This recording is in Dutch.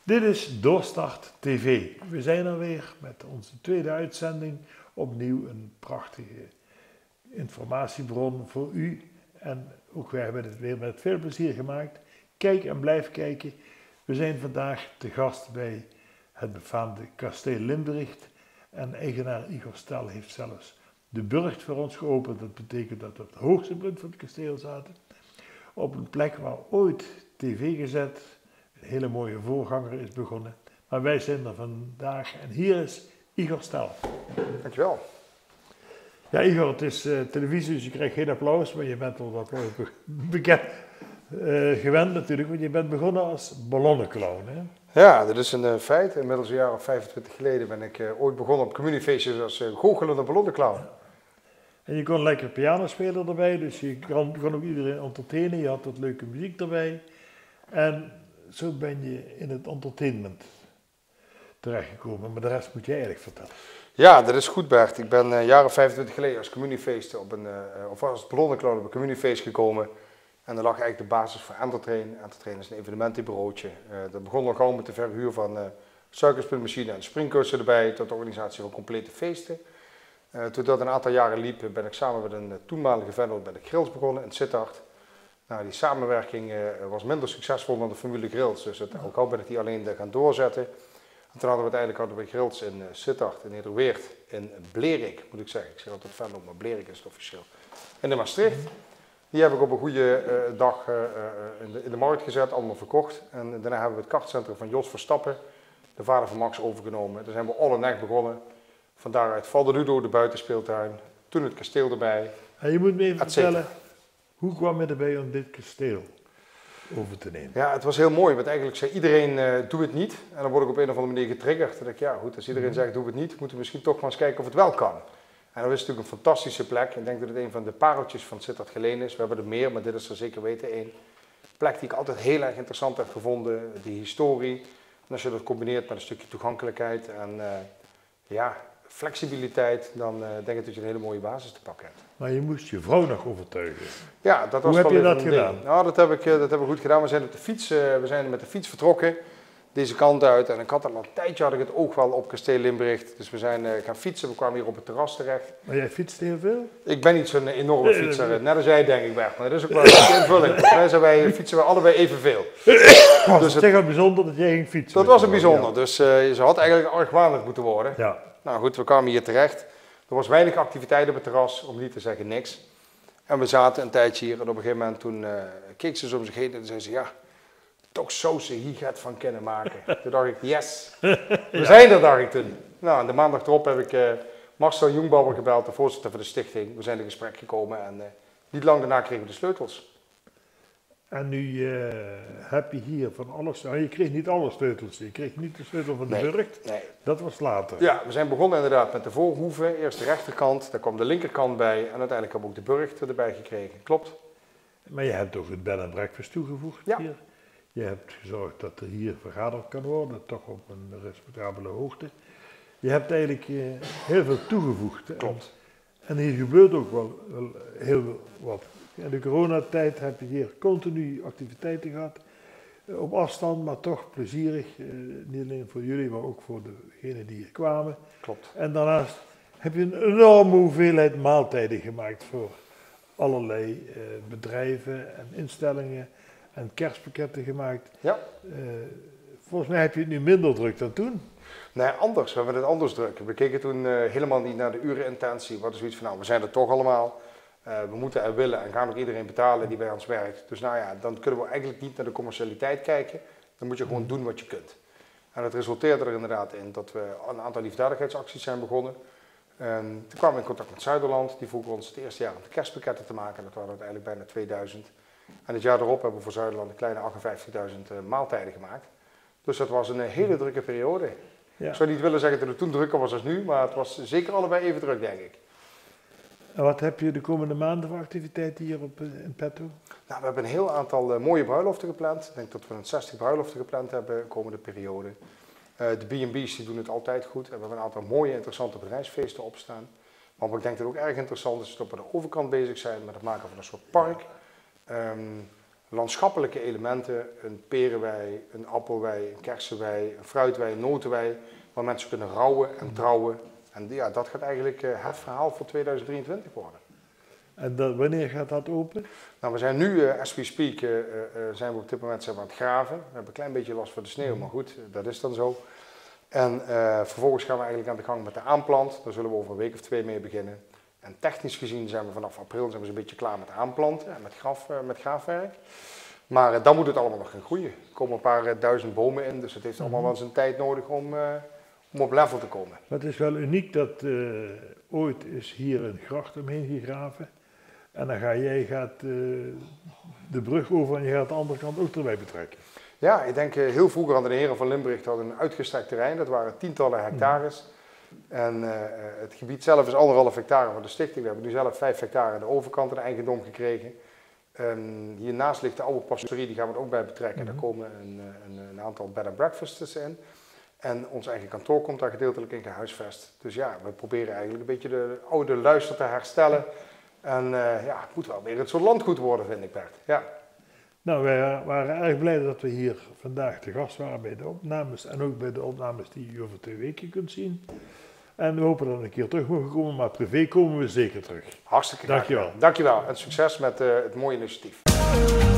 Dit is Doorstart TV. We zijn er weer met onze tweede uitzending. Opnieuw een prachtige informatiebron voor u. En ook wij hebben het weer met veel plezier gemaakt. Kijk en blijf kijken. We zijn vandaag te gast bij het befaamde kasteel Limburgt. En eigenaar Igor Stel heeft zelfs de burcht voor ons geopend. Dat betekent dat we op het hoogste punt van het kasteel zaten. Op een plek waar ooit tv gezet, een hele mooie voorganger is begonnen. Maar wij zijn er vandaag en hier is Igor Stel. Dankjewel. Ja, Igor, het is televisie, dus je krijgt geen applaus, maar je bent al wat bekend, gewend natuurlijk, want je bent begonnen als ballonnenclown, hè? Ja, dat is een feit. Inmiddels een jaar of 25 geleden ben ik ooit begonnen op communiefeestjes als goochelende ballonnenclown. Ja. En je kon lekker piano spelen erbij, dus je kon ook iedereen entertainen, je had wat leuke muziek erbij. En zo ben je in het entertainment terechtgekomen, maar de rest moet jij eigenlijk vertellen. Ja, dat is goed, Bert. Ik ben jaren 25 geleden als communiefeest of als ballonnenclown op een communiefeest gekomen. En daar lag eigenlijk de basis voor Entertrain. Entertrain is een evenementenbureautje. Dat begon al gauw met de verhuur van suikerspunmachine en springkussen erbij, tot de organisatie van complete feesten. Toen dat een aantal jaren liep, ben ik samen met een toenmalige vendor bij de Grills begonnen in Sittard. Nou, die samenwerking was minder succesvol dan de Formule Grills, dus al gauw ben ik die alleen gaan doorzetten. En toen hadden we bij Grills in Sittard, in Nederweert, in Blerik moet ik zeggen. Ik zeg altijd vendor, maar Blerik is het officieel. En in Maastricht. Die heb ik op een goede dag in de markt gezet, allemaal verkocht. En daarna hebben we het kartcentrum van Jos Verstappen, de vader van Max, overgenomen. Daar zijn we all in echt begonnen. Van daaruit Valdeludo, de buitenspeeltuin, toen het kasteel erbij. En je moet me even vertellen, hoe kwam je erbij om dit kasteel over te nemen? Ja, het was heel mooi, want eigenlijk zei iedereen, doe het niet. En dan word ik op een of andere manier getriggerd. Dan denk ik, ja goed, als iedereen zegt, doe het niet, moeten we misschien toch maar eens kijken of het wel kan. En dat is natuurlijk een fantastische plek. Ik denk dat het een van de pareltjes van Sittard Geleen is. We hebben er meer, maar dit is er zeker weten één. Een plek die ik altijd heel erg interessant heb gevonden, die historie. En als je dat combineert met een stukje toegankelijkheid en flexibiliteit, dan denk ik dat je een hele mooie basis te pakken hebt. Maar je moest je vrouw nog overtuigen. Ja, dat was Hoe heb je dat een gedaan? ding. Nou, dat hebben we goed gedaan. We zijn met de fiets vertrokken, deze kant uit. En ik had al een tijdje had ik het oog wel op kasteel Limburgt. Dus we zijn gaan fietsen, we kwamen hier op het terras terecht. Maar jij fietst heel veel? Ik ben niet zo'n enorme fietser, net als jij denk ik, Bert. Maar dat is ook wel een invulling. Volgens mij fietsen we allebei evenveel. Dus het is echt bijzonder dat jij ging fietsen. Dat was een bijzonder, ja. Dus ze had eigenlijk argwanend moeten worden. Ja. Nou goed, we kwamen hier terecht. Er was weinig activiteit op het terras, om niet te zeggen niks. En we zaten een tijdje hier en op een gegeven moment toen keek ze zo om zich heen en zei ze, ja, toch zo ze hier gaat van kunnen maken. Toen dacht ik, yes, we zijn er, dacht ik toen. Nou, en de maandag erop heb ik Marcel Jongbouwer gebeld, de voorzitter van de stichting. We zijn in gesprek gekomen en niet lang daarna kregen we de sleutels. En nu heb je hier van alles, nou, je kreeg niet alle sleutels, je kreeg niet de sleutel van de burcht, nee. Dat was later. Ja, we zijn begonnen inderdaad met de voorhoeven, eerst de rechterkant, daar kwam de linkerkant bij en uiteindelijk hebben we ook de burcht erbij gekregen, klopt. Maar je hebt ook het bed en breakfast toegevoegd hier. Je hebt gezorgd dat er hier vergaderd kan worden, toch op een respectabele hoogte. Je hebt eigenlijk heel veel toegevoegd. Klopt. En hier gebeurt ook wel heel wat. In de coronatijd heb je hier continu activiteiten gehad. Op afstand, maar toch plezierig. Niet alleen voor jullie, maar ook voor degenen die hier kwamen. Klopt. En daarnaast heb je een enorme hoeveelheid maaltijden gemaakt voor allerlei bedrijven en instellingen. En kerstpakketten gemaakt. Ja. Volgens mij heb je het nu minder druk dan toen. Nee, anders. We hebben het anders druk. We keken toen helemaal niet naar de urenintentie. Wat is zoiets van, nou, we zijn er toch allemaal. We moeten er willen en gaan ook iedereen betalen die bij ons werkt. Dus nou ja, dan kunnen we eigenlijk niet naar de commercialiteit kijken. Dan moet je gewoon doen wat je kunt. En dat resulteerde er inderdaad in dat we een aantal liefdadigheidsacties zijn begonnen. Toen kwamen we in contact met Zuiderland. Die vroegen ons het eerste jaar om de kerstpakketten te maken. Dat waren uiteindelijk bijna 2000. En het jaar erop hebben we voor Zuiderland een kleine 58.000 maaltijden gemaakt. Dus dat was een hele drukke periode. Ja. Ik zou niet willen zeggen dat het toen drukker was als nu, maar het was zeker allebei even druk, denk ik. En wat heb je de komende maanden voor activiteiten hier in petto? Nou, we hebben een heel aantal mooie bruiloften gepland. Ik denk dat we 60 bruiloften gepland hebben de komende periode. De B&B's die doen het altijd goed. En we hebben een aantal mooie, interessante bedrijfsfeesten opstaan. Maar ik denk dat het ook erg interessant is dat we aan de overkant bezig zijn met het maken van een soort park. landschappelijke elementen, een perenwei, een appelwei, een kersenwei, een fruitwei, een notenwei, waar mensen kunnen rouwen en trouwen. En ja, dat gaat eigenlijk het verhaal voor 2023 worden. En wanneer gaat dat open? Nou, we zijn nu, as we speak, zijn we op dit moment aan het graven. We hebben een klein beetje last van de sneeuw, maar goed, dat is dan zo. En vervolgens gaan we eigenlijk aan de gang met de aanplant. Daar zullen we over een week of 2 mee beginnen. En technisch gezien zijn we vanaf april zijn we zo'n beetje klaar met aanplanten en met graafwerk. Maar dan moet het allemaal nog gaan groeien. Er komen een paar duizend bomen in, dus het heeft allemaal wel zijn tijd nodig om op level te komen. Het is wel uniek dat ooit is hier een gracht omheen gegraven. En dan gaat de brug over en je gaat de andere kant ook erbij betrekken. Ja, ik denk heel vroeger hadden de heren van Limburg een uitgestrekt terrein. Dat waren tientallen hectares. En het gebied zelf is 1,5 hectare van de stichting. We hebben nu zelf 5 hectare aan de overkant in eigendom gekregen. Hiernaast ligt de oude pastorie, die gaan we er ook bij betrekken. Daar komen een aantal bed and breakfasts in. En ons eigen kantoor komt daar gedeeltelijk in gehuisvest. Dus ja, we proberen eigenlijk een beetje de oude luister te herstellen. En ja, het moet wel weer het soort landgoed worden, vind ik, Bert. Ja. Nou, wij waren erg blij dat we hier vandaag te gast waren bij de opnames. En ook bij de opnames die u over 2 weken kunt zien. En we hopen dat we een keer terug mogen komen, maar privé komen we zeker terug. Hartstikke graag. Dankjewel. Dankjewel en succes met het mooie initiatief.